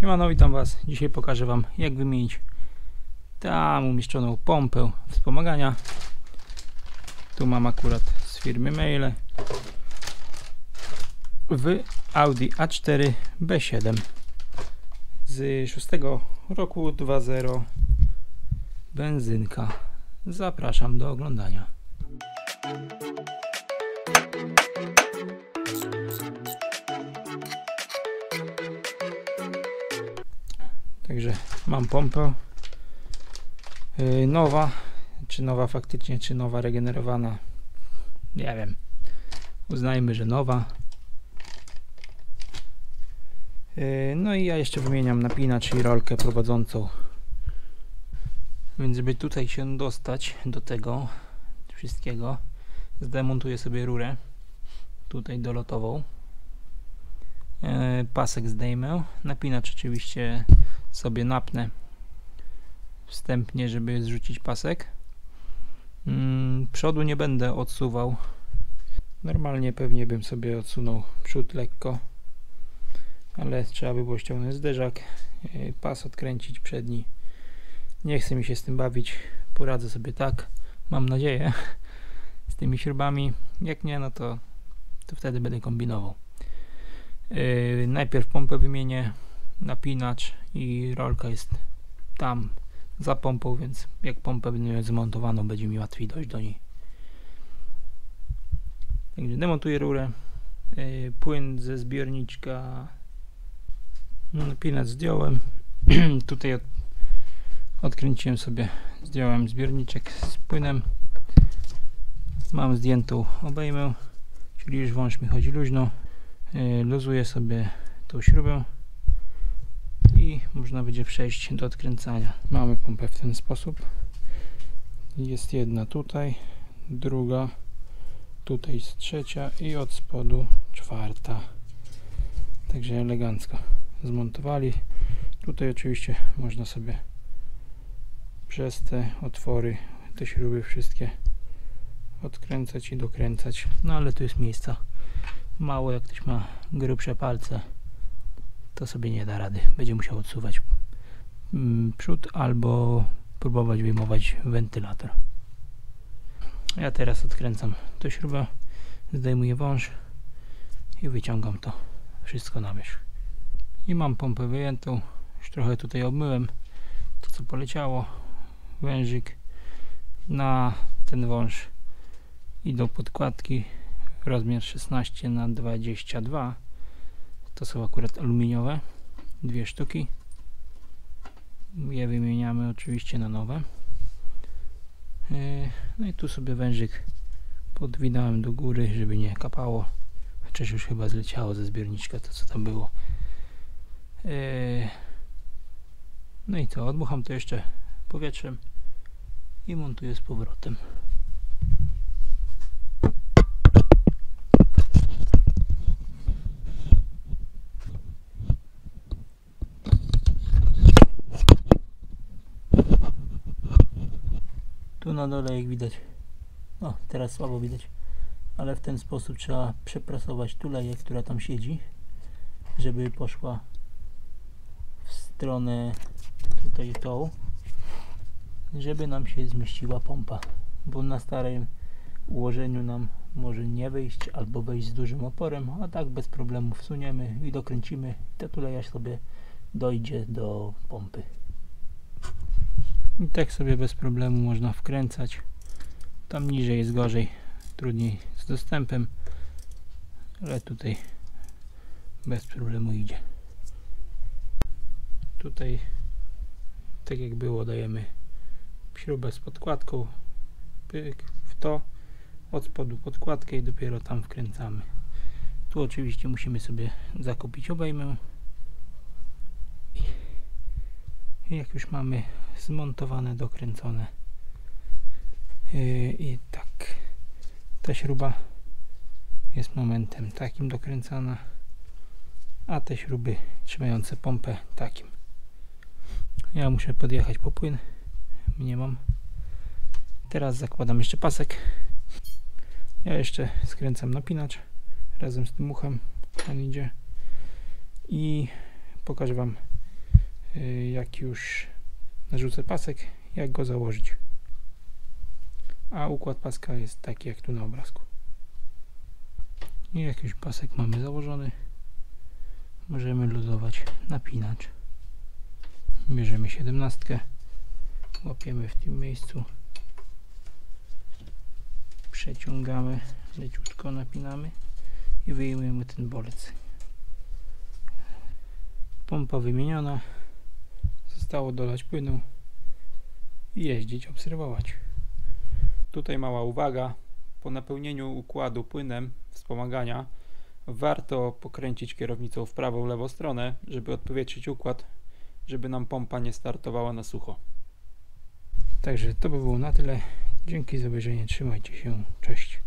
Siemano, witam Was. Dzisiaj pokażę Wam, jak wymienić tam umieszczoną pompę wspomagania. Tu mam akurat z firmy Mayle w Audi A4 B7 z 6 roku 2.0 benzynka. Zapraszam do oglądania. Także mam pompę nowa, czy nowa faktycznie, czy nowa regenerowana, nie wiem, uznajmy, że nowa. No i ja jeszcze wymieniam napinacz i rolkę prowadzącą, więc żeby tutaj się dostać do tego wszystkiego, zdemontuję sobie rurę tutaj dolotową, pasek zdejmę, napinacz oczywiście sobie napnę wstępnie, żeby zrzucić pasek. Przodu nie będę odsuwał, normalnie pewnie bym sobie odsunął przód lekko, ale trzeba by było ściągnąć zderzak, pas odkręcić przedni. Nie chce mi się z tym bawić, poradzę sobie tak, mam nadzieję, z tymi śrubami. Jak nie, no to wtedy będę kombinował. Najpierw pompę wymienię, napinacz i rolka jest tam za pompą, więc jak pompę będę miał zmontowaną, będzie mi łatwiej dojść do niej. Także demontuję rurę, płyn ze zbiorniczka, napinacz zdjąłem, tutaj odkręciłem sobie, zdjąłem zbiorniczek z płynem, mam zdjętą obejmę, czyli już wąż mi chodzi luźno. Luzuję sobie tą śrubę i można będzie przejść do odkręcania. Mamy pompę w ten sposób. Jest jedna tutaj, druga tutaj, jest trzecia i od spodu czwarta. Także elegancko zmontowali. Tutaj oczywiście można sobie przez te otwory te śruby wszystkie odkręcać i dokręcać. No ale tu jest miejsca mało, jak ktoś ma grubsze palce, to sobie nie da rady. Będzie musiał odsuwać przód albo próbować wyjmować wentylator. Ja teraz odkręcam tę śrubę, zdejmuję wąż i wyciągam to wszystko na wierzch. I mam pompę wyjętą. Już trochę tutaj obmyłem to, co poleciało. Wężyk na ten wąż idą podkładki, rozmiar 16×22. To są akurat aluminiowe, dwie sztuki. Je wymieniamy oczywiście na nowe. No i tu sobie wężyk podwinąłem do góry, żeby nie kapało, chociaż już chyba zleciało ze zbiorniczka to, co tam było. No i to, odmucham to jeszcze powietrzem i montuję z powrotem. Tu na dole, jak widać, no teraz słabo widać, ale w ten sposób trzeba przeprasować tuleję, która tam siedzi, żeby poszła w stronę tutaj tą, żeby nam się zmieściła pompa, bo na starym ułożeniu nam może nie wyjść albo wejść z dużym oporem, a tak bez problemu wsuniemy i dokręcimy i ta tuleja sobie dojdzie do pompy. I tak sobie bez problemu można wkręcać. Tam niżej jest gorzej, trudniej z dostępem, ale tutaj bez problemu idzie. Tutaj, tak jak było, dajemy śrubę z podkładką, pyk w to, od spodu podkładkę i dopiero tam wkręcamy. Tu oczywiście musimy sobie zakupić obejmę. I jak już mamy zmontowane, dokręcone, i tak ta śruba jest momentem takim dokręcana, a te śruby trzymające pompę takim. Ja muszę podjechać po płyn, nie mam. Teraz zakładam jeszcze pasek. Ja jeszcze skręcam napinacz razem z tym uchem, on idzie, i pokażę Wam, jak już narzucę pasek, jak go założyć. A układ paska jest taki jak tu na obrazku. I jak już pasek mamy założony, możemy luzować napinacz. Bierzemy 17, łapiemy w tym miejscu, przeciągamy, leciutko napinamy i wyjmujemy ten bolec. Pompa wymieniona, zostało dolać płynu i jeździć, obserwować. Tutaj mała uwaga, po napełnieniu układu płynem wspomagania warto pokręcić kierownicą w prawą, lewą stronę, żeby odpowietrzyć układ, żeby nam pompa nie startowała na sucho. Także to by było na tyle. Dzięki za obejrzenie, trzymajcie się, cześć.